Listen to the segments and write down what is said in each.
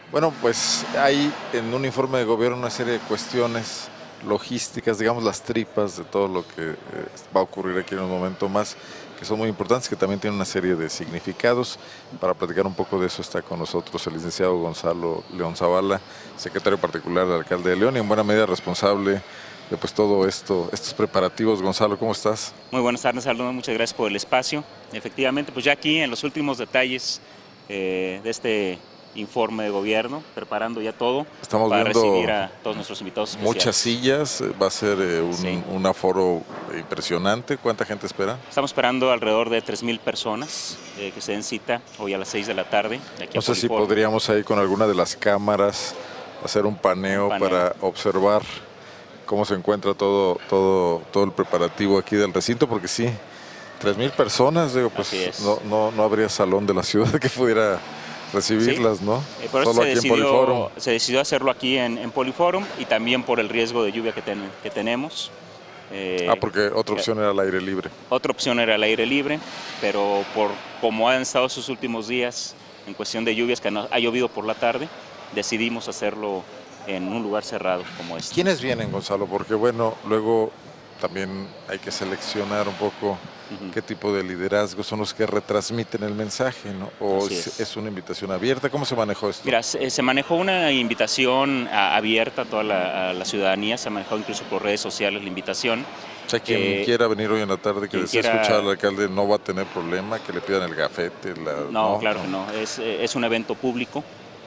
Bueno, pues hay en un informe de gobierno una serie de cuestiones logísticas, digamos las tripas de todo lo que va a ocurrir aquí en un momento más, que son muy importantes, que también tienen una serie de significados. Para platicar un poco de eso está con nosotros el licenciado Gonzalo León Zavala, secretario particular del alcalde de León y en buena medida responsable de pues todo esto, estos preparativos. Gonzalo, ¿cómo estás? Muy buenas tardes, Aldo. Muchas gracias por el espacio. Efectivamente, pues ya aquí en los últimos detalles de este informe de gobierno, preparando ya todo Estamos para recibir viendo a todos nuestros invitados muchas especiales. sillas, va a ser Sí. un aforo impresionante. ¿Cuánta gente espera? Estamos esperando alrededor de 3,000 personas que se den cita hoy a las 6 de la tarde de aquí No a sé si Poliforum. podríamos ahí con alguna de las cámaras hacer un paneo para observar cómo se encuentra todo el preparativo aquí del recinto, porque sí, 3,000 personas, digo, pues no habría salón de la ciudad que pudiera recibirlas, Sí, ¿no? por eso Solo aquí en Poliforum. se decidió hacerlo aquí en Poliforum y también por el riesgo de lluvia que tenemos. Porque otra opción era al aire libre. Otra opción era el aire libre, pero por como han estado sus últimos días en cuestión de lluvias, que ha llovido por la tarde, decidimos hacerlo en un lugar cerrado como este. ¿Quiénes vienen, Gonzalo? Porque bueno, luego también hay que seleccionar un poco qué tipo de liderazgo son los que retransmiten el mensaje, ¿no? ¿O es una invitación abierta? ¿Cómo se manejó esto? Mira, se manejó una invitación abierta a toda la ciudadanía, se ha manejado incluso por redes sociales la invitación. O sea, quien quiera venir hoy en la tarde, que desee escuchar al alcalde, no va a tener problema, que le pidan el gafete. No, claro que no, es un evento público,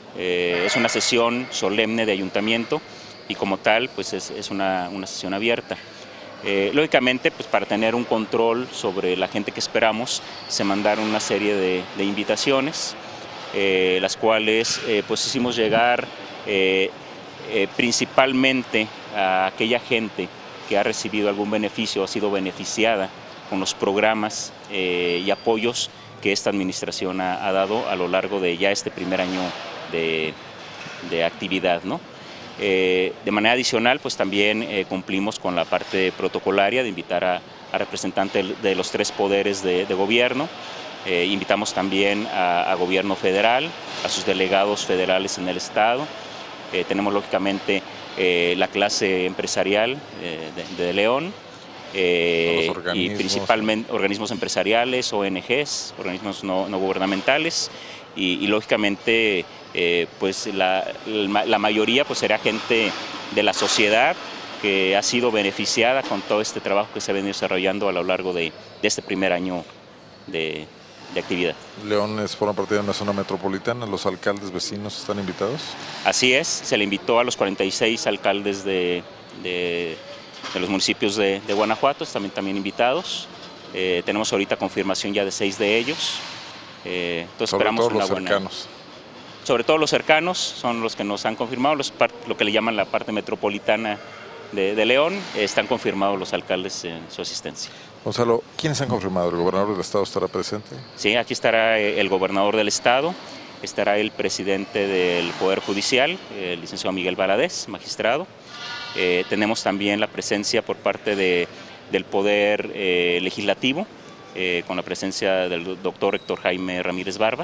es una sesión solemne de ayuntamiento y como tal, pues es una sesión abierta. Lógicamente, pues para tener un control sobre la gente que esperamos, se mandaron una serie de invitaciones, las cuales pues hicimos llegar principalmente a aquella gente que ha recibido algún beneficio, ha sido beneficiada con los programas y apoyos que esta administración ha dado a lo largo de ya este primer año de actividad, ¿no? De manera adicional, pues también cumplimos con la parte protocolaria de invitar a representantes de los tres poderes de gobierno. Invitamos también a gobierno federal, a sus delegados federales en el estado. Tenemos lógicamente la clase empresarial de León, y principalmente organismos empresariales, ONGs, organismos no gubernamentales y lógicamente pues la mayoría pues será gente de la sociedad que ha sido beneficiada con todo este trabajo que se ha venido desarrollando a lo largo de este primer año de actividad. León forma parte de una zona metropolitana, ¿los alcaldes vecinos están invitados? Así es, se le invitó a los 46 alcaldes de los municipios de Guanajuato, también invitados. Tenemos ahorita confirmación ya de 6 de ellos. Entonces esperamos una buena. Cercanos. Sobre todo los cercanos son los que nos han confirmado, lo que le llaman la parte metropolitana de León, están confirmados los alcaldes en su asistencia. Gonzalo, ¿quiénes han confirmado? ¿El gobernador del estado estará presente? Sí, aquí estará el gobernador del estado, estará el presidente del Poder Judicial, el licenciado Miguel Valadez, magistrado. Tenemos también la presencia por parte del Poder Legislativo, con la presencia del doctor Héctor Jaime Ramírez Barba.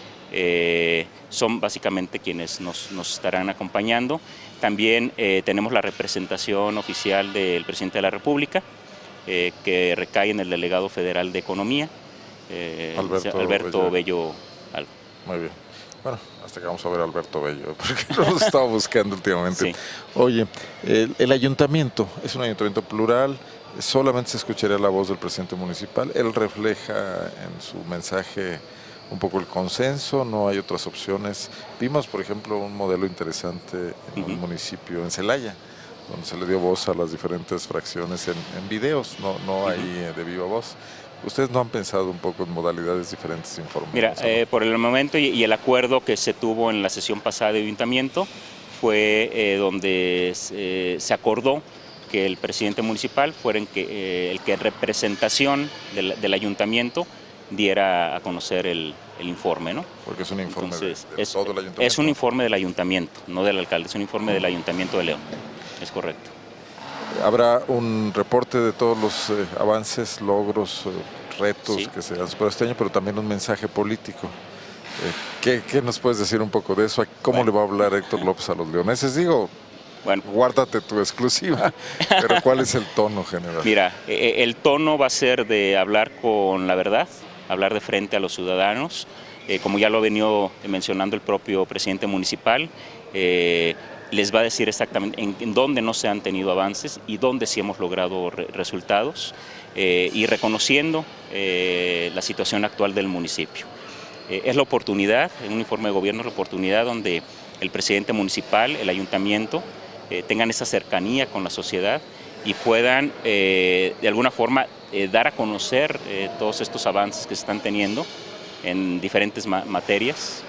Son básicamente quienes nos estarán acompañando. También tenemos la representación oficial del presidente de la República, que recae en el delegado federal de Economía, Alberto Bello Alba. Muy bien. Bueno, hasta que vamos a ver a Alberto Bello, porque nos estaba buscando últimamente. Sí. Oye, el ayuntamiento es un ayuntamiento plural, solamente se escucharía la voz del presidente municipal, él refleja en su mensaje un poco el consenso, no hay otras opciones. Vimos, por ejemplo, un modelo interesante en un municipio, en Celaya, donde se le dio voz a las diferentes fracciones en videos, no ahí de viva voz. ¿Ustedes no han pensado un poco en modalidades diferentes de información? Mira, por el momento y el acuerdo que se tuvo en la sesión pasada de ayuntamiento fue donde se acordó que el presidente municipal fuera el que en representación del ayuntamiento diera a conocer el informe, ¿no? Porque es un informe de todo el ayuntamiento. Es un informe del ayuntamiento, no del alcalde, es un informe del ayuntamiento de León, es correcto. Habrá un reporte de todos los avances, logros, retos que se han superado este año, pero también un mensaje político. ¿Qué nos puedes decir un poco de eso? ¿Cómo le va a hablar Héctor López a los leoneses? Digo, bueno, guárdate tu exclusiva, pero ¿cuál es el tono general? Mira, el tono va a ser de hablar con la verdad, hablar de frente a los ciudadanos, como ya lo ha venido mencionando el propio presidente municipal. Les va a decir exactamente en dónde no se han tenido avances y dónde sí hemos logrado resultados, y reconociendo la situación actual del municipio. Es la oportunidad, en un informe de gobierno, es la oportunidad donde el presidente municipal, el ayuntamiento, tengan esa cercanía con la sociedad y puedan de alguna forma dar a conocer todos estos avances que se están teniendo en diferentes materias,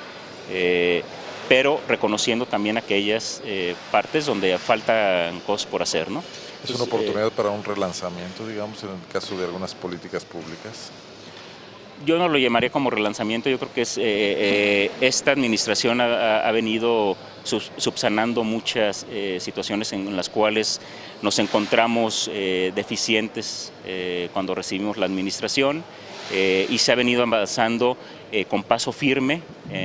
pero reconociendo también aquellas partes donde faltan cosas por hacer, ¿no? ¿Es una oportunidad para un relanzamiento, digamos, en el caso de algunas políticas públicas? Yo no lo llamaría como relanzamiento, yo creo que esta administración ha venido subsanando muchas situaciones en las cuales nos encontramos deficientes cuando recibimos la administración, y se ha venido avanzando con paso firme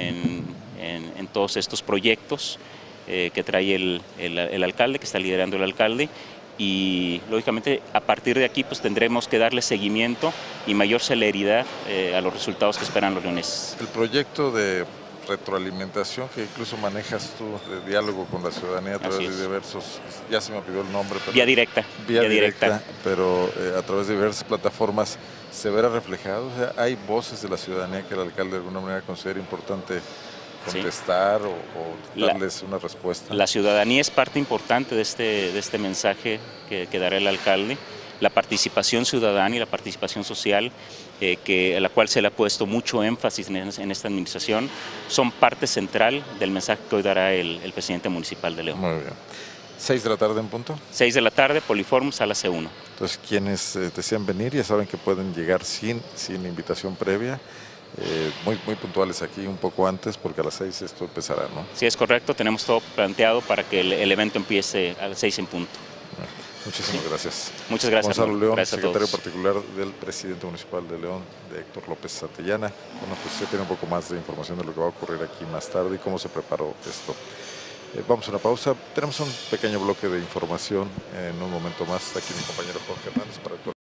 en todos estos proyectos que trae el alcalde, que está liderando el alcalde. Y lógicamente a partir de aquí pues tendremos que darle seguimiento y mayor celeridad a los resultados que esperan los leoneses. El proyecto de retroalimentación que incluso manejas tú, de diálogo con la ciudadanía a través de diversos, ya se me olvidó el nombre, pero vía directa, pero a través de diversas plataformas, ¿se verá reflejado? O sea, ¿hay voces de la ciudadanía que el alcalde de alguna manera considera importante contestar o darles una respuesta? La ciudadanía es parte importante de este mensaje que dará el alcalde. La participación ciudadana y la participación social, a la cual se le ha puesto mucho énfasis en esta administración, son parte central del mensaje que hoy dará el presidente municipal de León. Muy bien. 6 de la tarde en punto. 6 de la tarde, Poliforum, sala C1. Entonces, quienes desean venir ya saben que pueden llegar sin invitación previa. Muy puntuales aquí, un poco antes, porque a las 6 esto empezará, ¿no? Sí, es correcto, tenemos todo planteado para que el evento empiece a las 6 en punto. Muchísimas gracias. Muchas gracias. Gonzalo León, gracias secretario particular del presidente municipal de León, de Héctor López Santillana. Bueno, pues usted tiene un poco más de información de lo que va a ocurrir aquí más tarde y cómo se preparó esto. Vamos a una pausa, tenemos un pequeño bloque de información en un momento más. Aquí mi compañero Jorge Hernández para